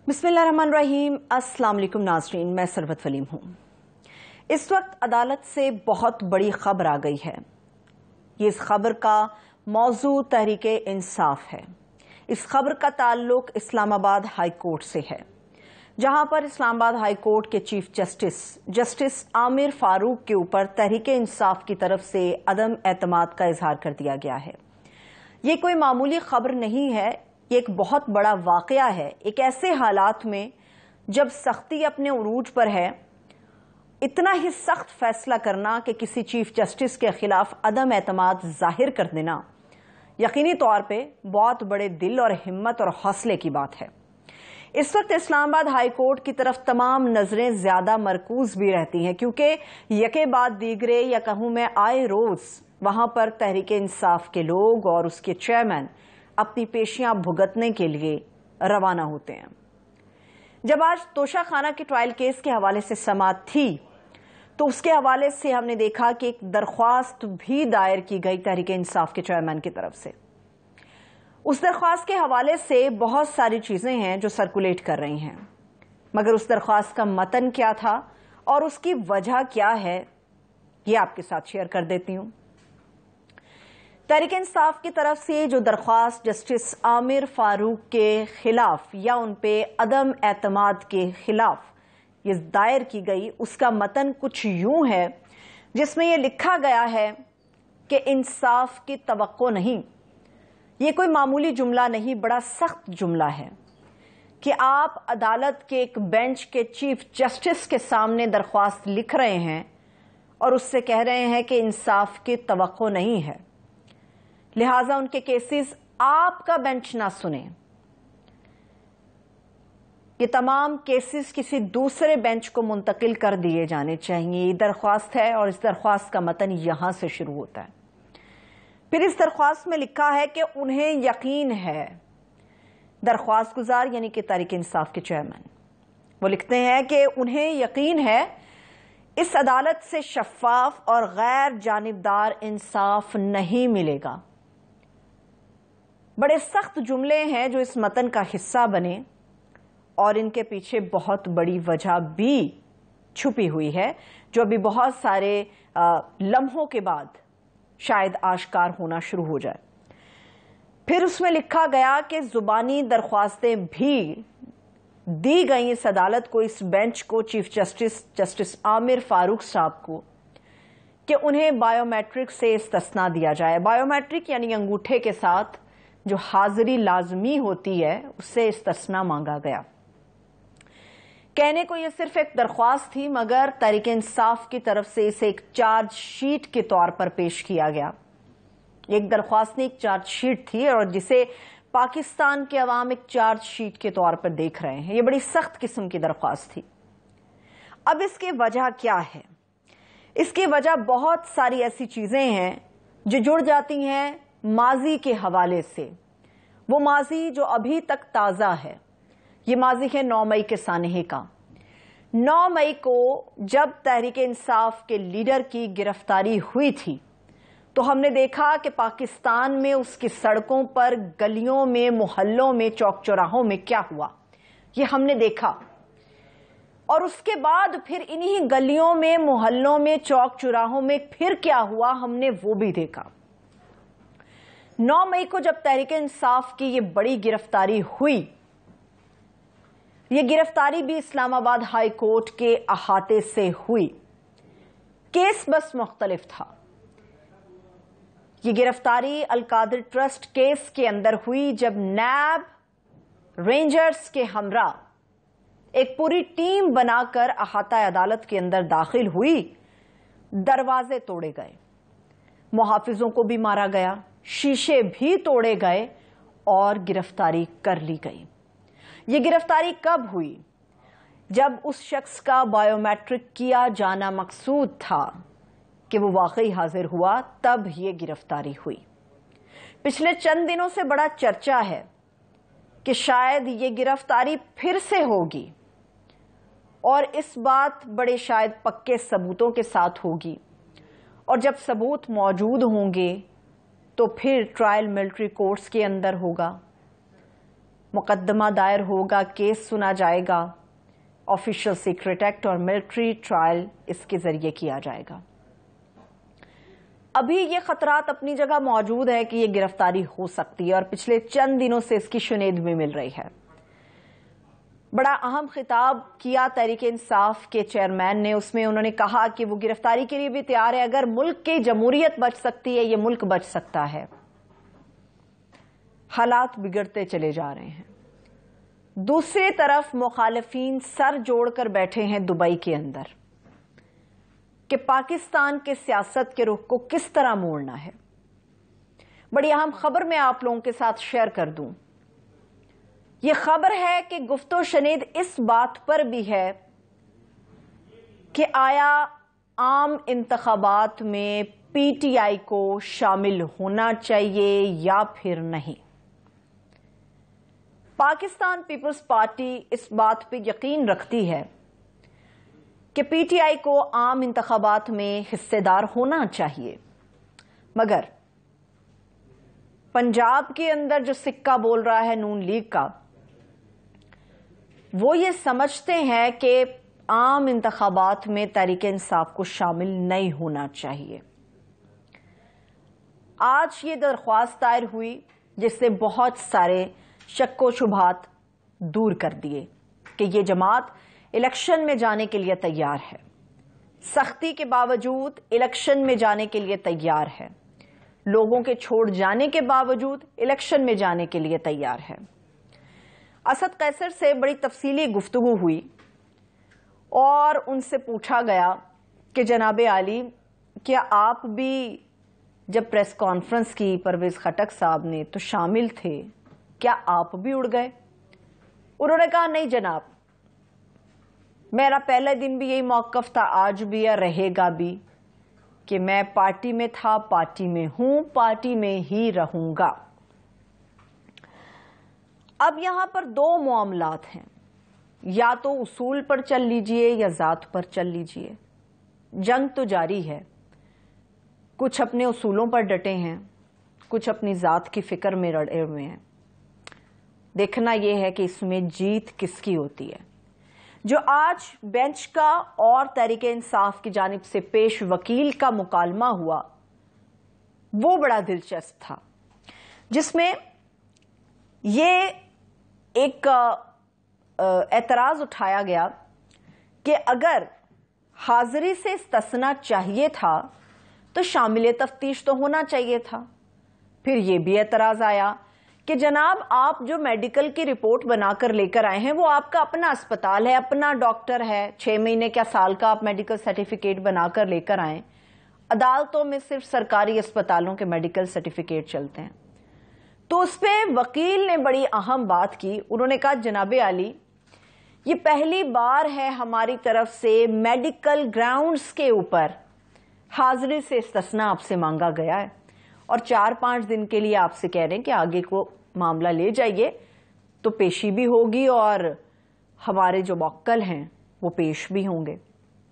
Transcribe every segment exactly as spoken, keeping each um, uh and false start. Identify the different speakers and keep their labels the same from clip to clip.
Speaker 1: بسم اللہ الرحمن الرحیم۔ السلام علیکم ناظرین، میں سربت ولیم ہوں۔ اس وقت عدالت سے بہت بڑی خبر آ گئی ہے۔ یہ اس خبر کا موضوع تحریک انصاف ہے۔ اس خبر کا تعلق اسلام آباد ہائی کورٹ سے ہے، جہاں پر اسلام آباد ہائی کورٹ کے چیف جسٹس جسٹس عامر فاروق کے اوپر تحریک انصاف کی طرف سے عدم اعتماد کا اظہار کر دیا گیا ہے۔ یہ کوئی معمولی خبر نہیں ہے، یہ ایک بہت بڑا واقعہ ہے۔ ایک ایسے حالات میں جب سختی اپنے عروج پر ہے، اتنا ہی سخت فیصلہ کرنا کہ کسی چیف جسٹس کے خلاف عدم اعتماد ظاہر کر دینا یقینی طور پہ بہت بڑے دل اور ہمت اور حوصلے کی بات ہے۔ اس وقت اسلام آباد ہائی کورٹ کی طرف تمام نظریں زیادہ مرکوز بھی رہتی ہیں، کیونکہ یکے بعد دیگرے یا کہوں میں آئے روز وہاں پر تحریک انصاف کے لوگ اور اس کے چیئرمین اپنی پیشیاں بھگتنے کے لیے روانہ ہوتے ہیں۔ جب آج توشہ خانہ کے ٹرائل کیس کے حوالے سے سماعت تھی تو اس کے حوالے سے ہم نے دیکھا کہ ایک درخواست بھی دائر کی گئی تحریک انصاف کے چیئرمین کی طرف سے۔ اس درخواست کے حوالے سے بہت ساری چیزیں ہیں جو سرکولیٹ کر رہی ہیں، مگر اس درخواست کا متن کیا تھا اور اس کی وجہ کیا ہے، یہ آپ کے ساتھ شیئر کر دیتی ہوں۔ تحریک انصاف کی طرف سے جو درخواست جسٹس عامر فاروق کے خلاف یا ان پہ عدم اعتماد کے خلاف یہ دائر کی گئی، اس کا متن کچھ یوں ہے، جس میں یہ لکھا گیا ہے کہ انصاف کی توقع نہیں۔ یہ کوئی معمولی جملہ نہیں، بڑا سخت جملہ ہے کہ آپ عدالت کے ایک بینچ کے چیف جسٹس کے سامنے درخواست لکھ رہے ہیں اور اس سے کہہ رہے ہیں کہ انصاف کی توقع نہیں ہے، لہٰذا ان کے کیسز آپ کا بینچ نہ سنیں، یہ تمام کیسز کسی دوسرے بینچ کو منتقل کر دیے جانے چاہیے۔ یہ درخواست ہے اور اس درخواست کا متن یہاں سے شروع ہوتا ہے۔ پھر اس درخواست میں لکھا ہے کہ انہیں یقین ہے، درخواست گزار یعنی کہ تحریک انصاف کے چیئرمین وہ لکھتے ہیں کہ انہیں یقین ہے اس عدالت سے شفاف اور غیر جانبدار انصاف نہیں ملے گا۔ بڑے سخت جملے ہیں جو اس متن کا حصہ بنے اور ان کے پیچھے بہت بڑی وجہ بھی چھپی ہوئی ہے، جو ابھی بہت سارے لمحوں کے بعد شاید آشکار ہونا شروع ہو جائے۔ پھر اس میں لکھا گیا کہ زبانی درخواستیں بھی دی گئیں اس عدالت کو، اس بینچ کو، چیف جسٹس جسٹس عامر فاروق صاحب کو، کہ انہیں بائیو میٹرک سے استثناء دیا جائے۔ بائیو میٹرک یعنی انگوٹھے کے ساتھ جو حاضری لازمی ہوتی ہے، اس سے استثناء مانگا گیا۔ کہنے کو یہ صرف ایک درخواست تھی، مگر تحریک انصاف کی طرف سے اسے ایک چارج شیٹ کے طور پر پیش کیا گیا۔ ایک درخواست نہیں، ایک چارج شیٹ تھی، اور جسے پاکستان کے عوام ایک چارج شیٹ کے طور پر دیکھ رہے ہیں۔ یہ بڑی سخت قسم کی درخواست تھی۔ اب اس کی وجہ کیا ہے؟ اس کی وجہ بہت ساری ایسی چیزیں ہیں جو جڑ جاتی ہیں ماضی کے حوالے سے، وہ ماضی جو ابھی تک تازہ ہے۔ یہ ماضی ہے نو مئی کے سانحے کا۔ نو مئی کو جب تحریک انصاف کے لیڈر کی گرفتاری ہوئی تھی تو ہم نے دیکھا کہ پاکستان میں اس کی سڑکوں پر، گلیوں میں، محلوں میں، چوک چوراہوں میں کیا ہوا، یہ ہم نے دیکھا۔ اور اس کے بعد پھر انہی گلیوں میں، محلوں میں، چوک چوراہوں میں پھر کیا ہوا، ہم نے وہ بھی دیکھا۔ نو مئی کو جب تحریک انصاف کی یہ بڑی گرفتاری ہوئی، یہ گرفتاری بھی اسلام آباد ہائی کورٹ کے احاطے سے ہوئی، کیس بس مختلف تھا۔ یہ گرفتاری القادر ٹرسٹ کیس کے اندر ہوئی، جب نیب رینجرز کے ہمراہ ایک پوری ٹیم بنا کر احاطہ عدالت کے اندر داخل ہوئی، دروازے توڑے گئے، محافظوں کو بھی مارا گیا، شیشے بھی توڑے گئے اور گرفتاری کر لی گئی۔ یہ گرفتاری کب ہوئی؟ جب اس شخص کا بائیو میٹرک کیا جانا مقصود تھا کہ وہ واقعی حاضر ہوا، تب یہ گرفتاری ہوئی۔ پچھلے چند دنوں سے بڑا چرچا ہے کہ شاید یہ گرفتاری پھر سے ہوگی، اور اس بات بڑے شاید پکے ثبوتوں کے ساتھ ہوگی، اور جب ثبوت موجود ہوں گے تو پھر ٹرائل ملٹری کورٹس کے اندر ہوگا۔ مقدمہ دائر ہوگا، کیس سنا جائے گا، آفیشل سیکرٹ ایکٹ اور ملٹری ٹرائل اس کے ذریعے کیا جائے گا۔ ابھی یہ خطرات اپنی جگہ موجود ہے کہ یہ گرفتاری ہو سکتی ہے، اور پچھلے چند دنوں سے اس کی شنید بھی مل رہی ہے۔ بڑا اہم خطاب کیا تحریک انصاف کے چیئرمین نے، اس میں انہوں نے کہا کہ وہ گرفتاری کے لیے بھی تیار ہے، اگر ملک کی جمہوریت بچ سکتی ہے، یہ ملک بچ سکتا ہے۔ حالات بگڑتے چلے جا رہے ہیں۔ دوسری طرف مخالفین سر جوڑ کر بیٹھے ہیں دبئی کے اندر کہ پاکستان کے سیاست کے رخ کو کس طرح موڑنا ہے۔ بڑی اہم خبر میں آپ لوگوں کے ساتھ شیئر کر دوں۔ یہ خبر ہے کہ گفت و شنید اس بات پر بھی ہے کہ آیا عام انتخابات میں پی ٹی آئی کو شامل ہونا چاہیے یا پھر نہیں۔ پاکستان پیپلز پارٹی اس بات پہ یقین رکھتی ہے کہ پی ٹی آئی کو عام انتخابات میں حصے دار ہونا چاہیے، مگر پنجاب کے اندر جو سکہ بول رہا ہے نون لیگ کا، وہ یہ سمجھتے ہیں کہ عام انتخابات میں تحریک انصاف کو شامل نہیں ہونا چاہیے۔ آج یہ درخواست دائر ہوئی جس سے بہت سارے شک و شبہات دور کر دیے کہ یہ جماعت الیکشن میں جانے کے لیے تیار ہے، سختی کے باوجود الیکشن میں جانے کے لیے تیار ہے، لوگوں کے چھوڑ جانے کے باوجود الیکشن میں جانے کے لیے تیار ہے۔ اسد قیصر سے بڑی تفصیلی گفتگو ہوئی اور ان سے پوچھا گیا کہ جناب عالی، کیا آپ بھی جب پریس کانفرنس کی پرویز خٹک صاحب نے تو شامل تھے، کیا آپ بھی اڑ گئے؟ انہوں نے کہا نہیں جناب، میرا پہلے دن بھی یہی موقف تھا، آج بھی یا رہے گا بھی، کہ میں پارٹی میں تھا، پارٹی میں ہوں، پارٹی میں ہی رہوں گا۔ اب یہاں پر دو معاملات ہیں، یا تو اصول پر چل لیجئے یا ذات پر چل لیجئے۔ جنگ تو جاری ہے، کچھ اپنے اصولوں پر ڈٹے ہیں، کچھ اپنی ذات کی فکر میں رڑے ہوئے ہیں۔ دیکھنا یہ ہے کہ اس میں جیت کس کی ہوتی ہے۔ جو آج بینچ کا اور تحریک انصاف کی جانب سے پیش وکیل کا مکالمہ ہوا، وہ بڑا دلچسپ تھا، جس میں یہ ایک اعتراض اٹھایا گیا کہ اگر حاضری سے استثناء چاہیے تھا تو شامل تفتیش تو ہونا چاہیے تھا۔ پھر یہ بھی اعتراض آیا کہ جناب آپ جو میڈیکل کی رپورٹ بنا کر لے کر آئے ہیں وہ آپ کا اپنا اسپتال ہے، اپنا ڈاکٹر ہے، چھ مہینے کیا سال کا آپ میڈیکل سرٹیفکیٹ بنا کر لے کر آئیں، عدالتوں میں صرف سرکاری اسپتالوں کے میڈیکل سرٹیفکیٹ چلتے ہیں۔ تو اس پہ وکیل نے بڑی اہم بات کی، انہوں نے کہا جناب عالی، یہ پہلی بار ہے ہماری طرف سے میڈیکل گراؤنڈز کے اوپر حاضری سے استثناء آپ سے مانگا گیا ہے، اور چار پانچ دن کے لیے آپ سے کہہ رہے ہیں کہ آگے کو معاملہ لے جائیے، تو پیشی بھی ہوگی اور ہمارے جو موکل ہیں وہ پیش بھی ہوں گے۔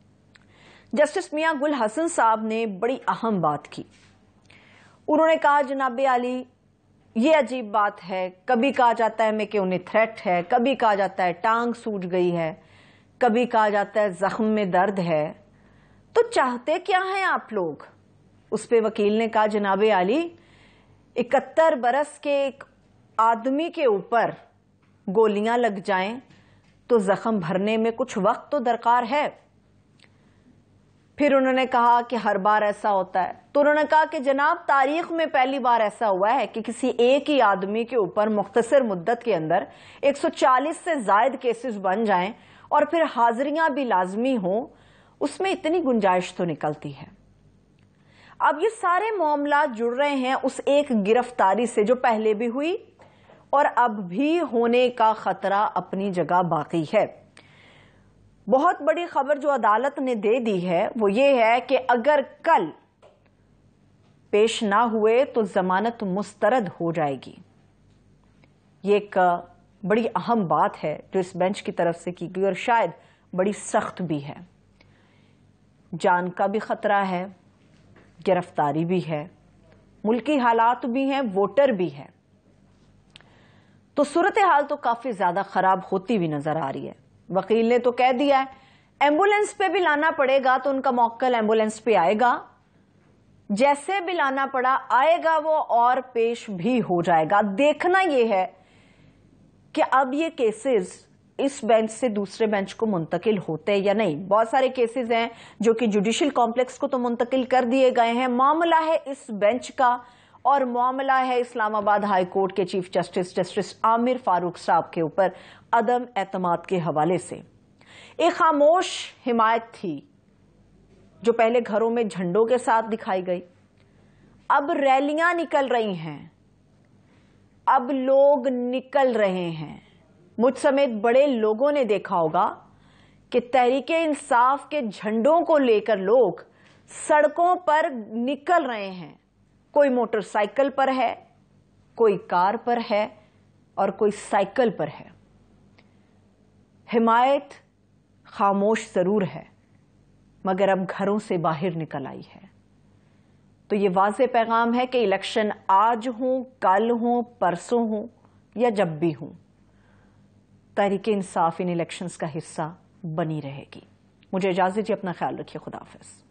Speaker 1: جسٹس میاں گل حسن صاحب نے بڑی اہم بات کی، انہوں نے کہا جناب عالی یہ عجیب بات ہے، کبھی کہا جاتا ہے میں کہ انہیں تھریٹ ہے، کبھی کہا جاتا ہے ٹانگ سوج گئی ہے، کبھی کہا جاتا ہے زخم میں درد ہے، تو چاہتے کیا ہیں آپ لوگ؟ اس پہ وکیل نے کہا جناب عالی، اکہتر برس کے ایک آدمی کے اوپر گولیاں لگ جائیں تو زخم بھرنے میں کچھ وقت تو درکار ہے۔ پھر انہوں نے کہا کہ ہر بار ایسا ہوتا ہے، تو انہوں نے کہا کہ جناب تاریخ میں پہلی بار ایسا ہوا ہے کہ کسی ایک ہی آدمی کے اوپر مختصر مدت کے اندر ایک سو چالیس سے زائد کیسز بن جائیں اور پھر حاضریاں بھی لازمی ہوں، اس میں اتنی گنجائش تو نکلتی ہے۔ اب یہ سارے معاملات جڑ رہے ہیں اس ایک گرفتاری سے جو پہلے بھی ہوئی اور اب بھی ہونے کا خطرہ اپنی جگہ باقی ہے۔ بہت بڑی خبر جو عدالت نے دے دی ہے وہ یہ ہے کہ اگر کل پیش نہ ہوئے تو ضمانت مسترد ہو جائے گی۔ یہ ایک بڑی اہم بات ہے جو اس بینچ کی طرف سے کی گئی اور شاید بڑی سخت بھی ہے۔ جان کا بھی خطرہ ہے، گرفتاری بھی ہے، ملکی حالات بھی ہیں، ووٹر بھی ہے۔ تو صورتحال تو کافی زیادہ خراب ہوتی ہوئی نظر آ رہی ہے. وکیل نے تو کہہ دیا ہے ایمبولینس پہ بھی لانا پڑے گا تو ان کا موکل ایمبولینس پہ آئے گا، جیسے بھی لانا پڑا آئے گا وہ اور پیش بھی ہو جائے گا. دیکھنا یہ ہے کہ اب یہ کیسز اس بینچ سے دوسرے بینچ کو منتقل ہوتے یا نہیں. بہت سارے کیسز ہیں جو کہ جوڈیشل کمپلیکس کو تو منتقل کر دیے گئے ہیں. معاملہ ہے اس بینچ کا اور معاملہ ہے اسلام آباد ہائی کورٹ کے چیف جسٹس جسٹس عامر فاروق صاحب کے اوپر عدم اعتماد کے حوالے سے. ایک خاموش حمایت تھی جو پہلے گھروں میں جھنڈوں کے ساتھ دکھائی گئی، اب ریلیاں نکل رہی ہیں، اب لوگ نکل رہے ہیں. مجھ سمیت بڑے لوگوں نے دیکھا ہوگا کہ تحریک انصاف کے جھنڈوں کو لے کر لوگ سڑکوں پر نکل رہے ہیں. کوئی موٹر سائیکل پر ہے، کوئی کار پر ہے اور کوئی سائیکل پر ہے. حمایت خاموش ضرور ہے مگر اب گھروں سے باہر نکل آئی ہے. تو یہ واضح پیغام ہے کہ الیکشن آج ہوں، کل ہوں، پرسوں ہوں یا جب بھی ہوں، تحریک انصاف ان الیکشنز کا حصہ بنی رہے گی. مجھے اجازت دیجیے، اپنا خیال رکھیے. خدا حافظ.